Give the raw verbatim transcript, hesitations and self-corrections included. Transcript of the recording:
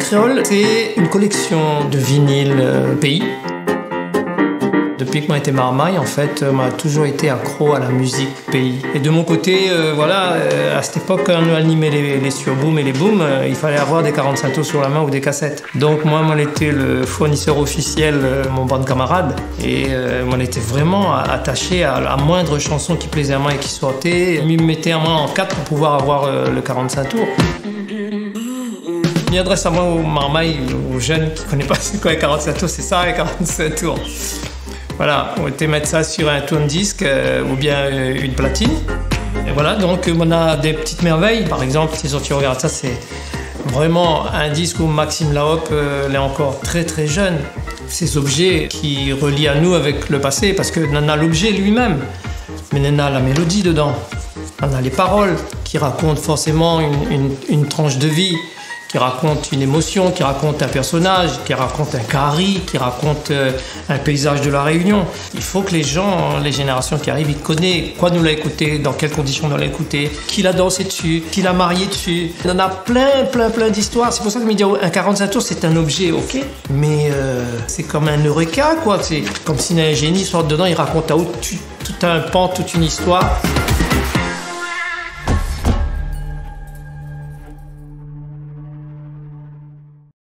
créole, c'est une collection de vinyles euh, pays. Depuis que moi j'étais marmaille, en fait, euh, m'a toujours été accro à la musique pays. Et de mon côté, euh, voilà, euh, à cette époque, quand on animait les, les surboom et les booms, euh, il fallait avoir des quarante-cinq tours sur la main ou des cassettes. Donc moi, moi, j'étais le fournisseur officiel, euh, mon bande camarade, et euh, moi, j'étais vraiment attaché à la moindre chanson qui plaisait à moi et qui sortait. Il me mettait à moi en quatre pour pouvoir avoir euh, le quarante-cinq tours. Il adresse à moi aux marmailles, aux jeunes qui ne connaissent pas c'est quoi les quarante-cinq tours, c'est ça les quarante-cinq tours. Voilà, on était mettre ça sur un tourne-disque euh, ou bien euh, une platine. Et voilà, donc euh, on a des petites merveilles. Par exemple, si tu regardes ça, c'est vraiment un disque où Maxime Laop euh, est encore très très jeune. Ces objets qui relient à nous avec le passé, parce que on a l'objet lui-même, mais on a la mélodie dedans. On a les paroles qui racontent forcément une, une, une tranche de vie, qui raconte une émotion, qui raconte un personnage, qui raconte un carré, qui raconte euh, un paysage de la Réunion. Il faut que les gens, les générations qui arrivent, ils connaissent quoi nous l'a écouté, dans quelles conditions nous l'a écouté, qui l'a dansé dessus, qui l'a marié dessus. Il y en a plein, plein, plein d'histoires. C'est pour ça que je me dis, un quarante-cinq tours, c'est un objet, ok, mais euh, c'est comme un eureka, quoi. C'est comme si un génie sort dedans, il raconte à tout, tout un pan, toute une histoire.